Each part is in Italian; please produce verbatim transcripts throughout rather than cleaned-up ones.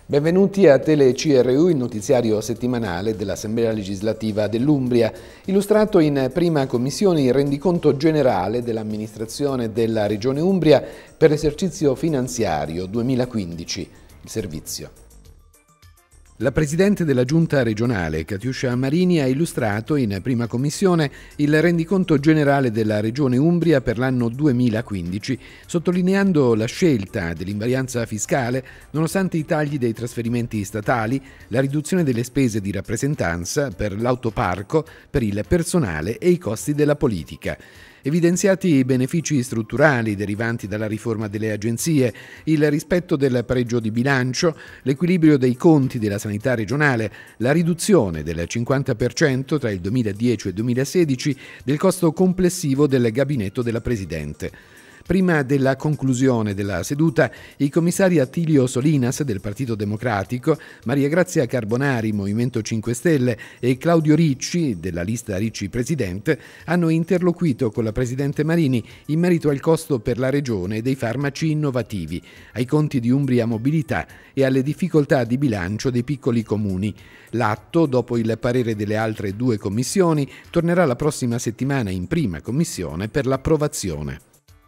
Benvenuti a Tele C R U, il notiziario settimanale dell'Assemblea legislativa dell'Umbria. Illustrato in prima commissione il rendiconto generale dell'amministrazione della Regione Umbria per l'esercizio finanziario duemilaquindici. Il servizio. La Presidente della Giunta regionale, Katiuscia Marini, ha illustrato in prima commissione il rendiconto generale della Regione Umbria per l'anno duemilaquindici, sottolineando la scelta dell'invarianza fiscale nonostante i tagli dei trasferimenti statali, la riduzione delle spese di rappresentanza per l'autoparco, per il personale e i costi della politica. Evidenziati i benefici strutturali derivanti dalla riforma delle agenzie, il rispetto del pareggio di bilancio, l'equilibrio dei conti della sanità regionale, la riduzione del cinquanta per cento tra il duemiladieci e il duemilasedici del costo complessivo del gabinetto della Presidente. Prima della conclusione della seduta, i commissari Attilio Solinas del Partito Democratico, Maria Grazia Carbonari, Movimento cinque Stelle e Claudio Ricci, della lista Ricci Presidente, hanno interloquito con la Presidente Marini in merito al costo per la Regione dei farmaci innovativi, ai conti di Umbria Mobilità e alle difficoltà di bilancio dei piccoli comuni. L'atto, dopo il parere delle altre due commissioni, tornerà la prossima settimana in prima commissione per l'approvazione.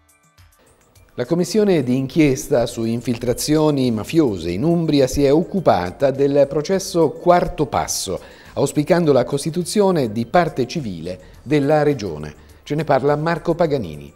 La commissione di inchiesta su infiltrazioni mafiose in Umbria si è occupata del processo Quarto Passo, auspicando la costituzione di parte civile della regione. Ce ne parla Marco Paganini.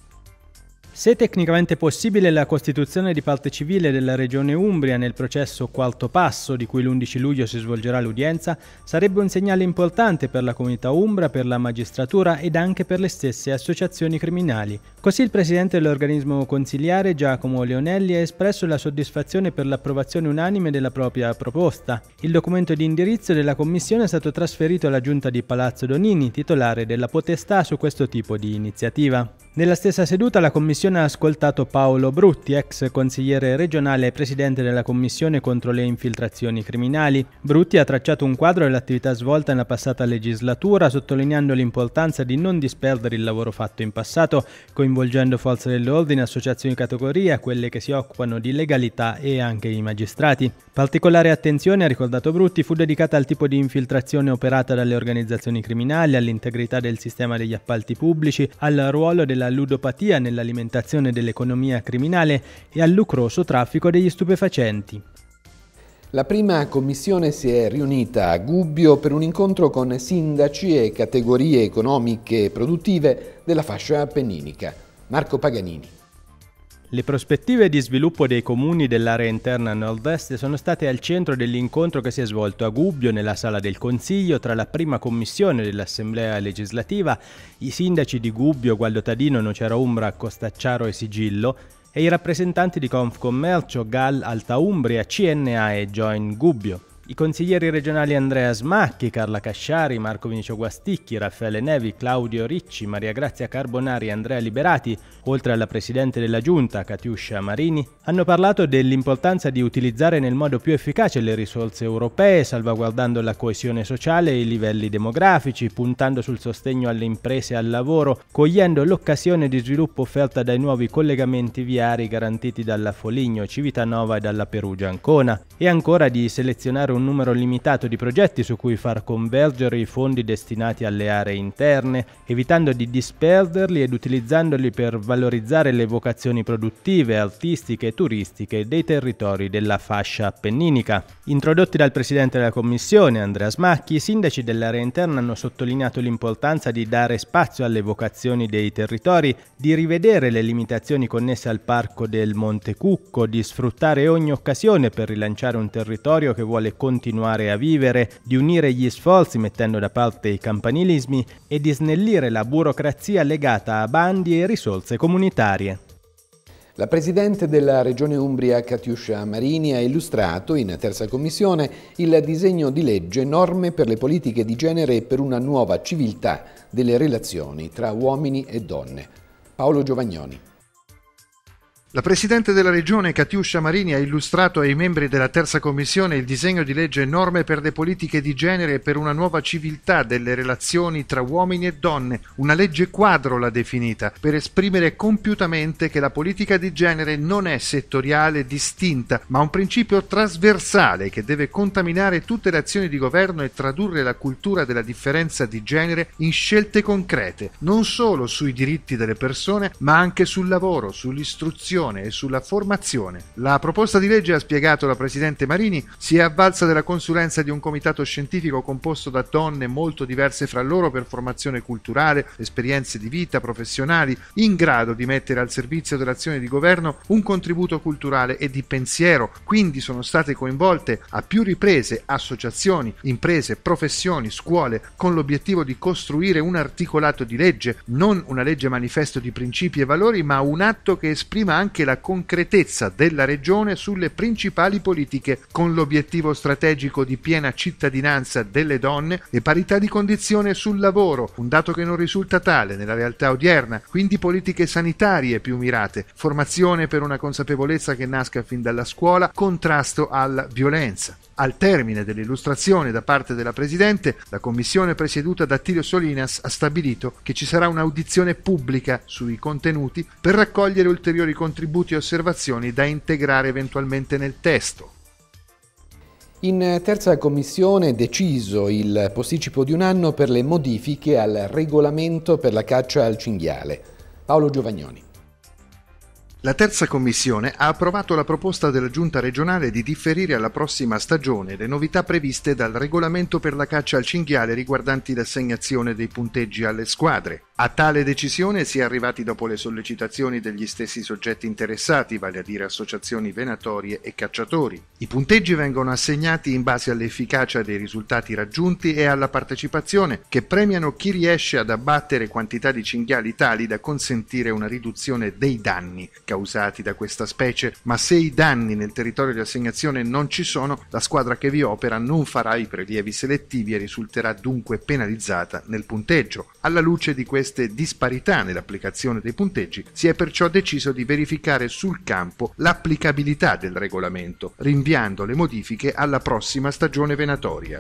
Se tecnicamente possibile la costituzione di parte civile della Regione Umbria nel processo Quarto Passo, di cui l'undici luglio si svolgerà l'udienza, sarebbe un segnale importante per la comunità umbra, per la magistratura ed anche per le stesse associazioni criminali. Così il presidente dell'organismo consiliare, Giacomo Leonelli, ha espresso la soddisfazione per l'approvazione unanime della propria proposta. Il documento di indirizzo della commissione è stato trasferito alla giunta di Palazzo Donini, titolare della potestà su questo tipo di iniziativa. Nella stessa seduta la Commissione ha ascoltato Paolo Brutti, ex consigliere regionale e presidente della Commissione contro le infiltrazioni criminali. Brutti ha tracciato un quadro dell'attività svolta nella passata legislatura, sottolineando l'importanza di non disperdere il lavoro fatto in passato, coinvolgendo forze dell'ordine, associazioni di categoria, quelle che si occupano di legalità e anche i magistrati. Particolare attenzione, ha ricordato Brutti, fu dedicata al tipo di infiltrazione operata dalle organizzazioni criminali, all'integrità del sistema degli appalti pubblici, al ruolo della ludopatia nell'alimentazione dell'economia criminale e al lucroso traffico degli stupefacenti. La prima commissione si è riunita a Gubbio per un incontro con sindaci e categorie economiche e produttive della fascia appenninica. Marco Paganini. Le prospettive di sviluppo dei comuni dell'area interna nord-est sono state al centro dell'incontro che si è svolto a Gubbio nella sala del Consiglio tra la prima commissione dell'Assemblea legislativa, i sindaci di Gubbio, Gualdo Tadino, Nocera Umbra, Costacciaro e Sigillo e i rappresentanti di Confcommercio, G A L, Alta Umbria, C N A e Join Gubbio. I consiglieri regionali Andrea Smacchi, Carla Casciari, Marco Vinicio Guasticchi, Raffaele Nevi, Claudio Ricci, Maria Grazia Carbonari e Andrea Liberati, oltre alla Presidente della Giunta, Katiuscia Marini, hanno parlato dell'importanza di utilizzare nel modo più efficace le risorse europee, salvaguardando la coesione sociale e i livelli demografici, puntando sul sostegno alle imprese e al lavoro, cogliendo l'occasione di sviluppo offerta dai nuovi collegamenti viari garantiti dalla Foligno, Civitanova e dalla Perugia Ancona, e ancora di selezionare un numero limitato di progetti su cui far convergere i fondi destinati alle aree interne, evitando di disperderli ed utilizzandoli per valorizzare le vocazioni produttive, artistiche e turistiche dei territori della fascia appenninica. Introdotti dal presidente della commissione, Andrea Smacchi, i sindaci dell'area interna hanno sottolineato l'importanza di dare spazio alle vocazioni dei territori, di rivedere le limitazioni connesse al parco del Monte Cucco, di sfruttare ogni occasione per rilanciare un territorio che vuole continuare a vivere, di unire gli sforzi mettendo da parte i campanilismi e di snellire la burocrazia legata a bandi e risorse comunitarie. La Presidente della Regione Umbria, Katiuscia Marini, ha illustrato in terza commissione il disegno di legge Norme per le politiche di genere e per una nuova civiltà delle relazioni tra uomini e donne. Paolo Giovagnoni. La Presidente della Regione Catiuscia Marini ha illustrato ai membri della terza commissione il disegno di legge Norme per le politiche di genere e per una nuova civiltà delle relazioni tra uomini e donne, una legge quadro l'ha definita, per esprimere compiutamente che la politica di genere non è settoriale distinta, ma un principio trasversale che deve contaminare tutte le azioni di governo e tradurre la cultura della differenza di genere in scelte concrete, non solo sui diritti delle persone, ma anche sul lavoro, sull'istruzione e sulla formazione. La proposta di legge, ha spiegato la Presidente Marini, si è avvalsa della consulenza di un comitato scientifico composto da donne molto diverse fra loro per formazione culturale, esperienze di vita, professionali, in grado di mettere al servizio dell'azione di governo un contributo culturale e di pensiero. Quindi sono state coinvolte a più riprese associazioni, imprese, professioni, scuole, con l'obiettivo di costruire un articolato di legge, non una legge manifesto di principi e valori, ma un atto che esprima anche la concretezza della Regione sulle principali politiche, con l'obiettivo strategico di piena cittadinanza delle donne e parità di condizione sul lavoro, un dato che non risulta tale nella realtà odierna, quindi politiche sanitarie più mirate, formazione per una consapevolezza che nasca fin dalla scuola, contrasto alla violenza. Al termine dell'illustrazione da parte della Presidente, la commissione presieduta da Attilio Solinas ha stabilito che ci sarà un'audizione pubblica sui contenuti per raccogliere ulteriori contributi e osservazioni da integrare eventualmente nel testo. In terza commissione è deciso il posticipo di un anno per le modifiche al regolamento per la caccia al cinghiale. Paolo Giovagnoni. La terza commissione ha approvato la proposta della Giunta regionale di differire alla prossima stagione le novità previste dal regolamento per la caccia al cinghiale riguardanti l'assegnazione dei punteggi alle squadre. A tale decisione si è arrivati dopo le sollecitazioni degli stessi soggetti interessati, vale a dire associazioni venatorie e cacciatori. I punteggi vengono assegnati in base all'efficacia dei risultati raggiunti e alla partecipazione, che premiano chi riesce ad abbattere quantità di cinghiali tali da consentire una riduzione dei danni causati da questa specie, ma se i danni nel territorio di assegnazione non ci sono, la squadra che vi opera non farà i prelievi selettivi e risulterà dunque penalizzata nel punteggio. Alla luce di queste disparità nell'applicazione dei punteggi, si è perciò deciso di verificare sul campo l'applicabilità del regolamento, rinviando le modifiche alla prossima stagione venatoria.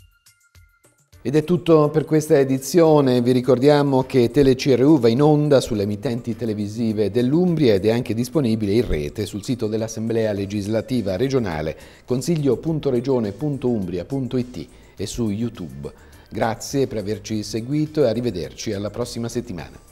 Ed è tutto per questa edizione. Vi ricordiamo che TeleC R U va in onda sulle emittenti televisive dell'Umbria ed è anche disponibile in rete sul sito dell'Assemblea Legislativa Regionale consiglio punto regione punto umbria punto it e su YouTube. Grazie per averci seguito e arrivederci alla prossima settimana.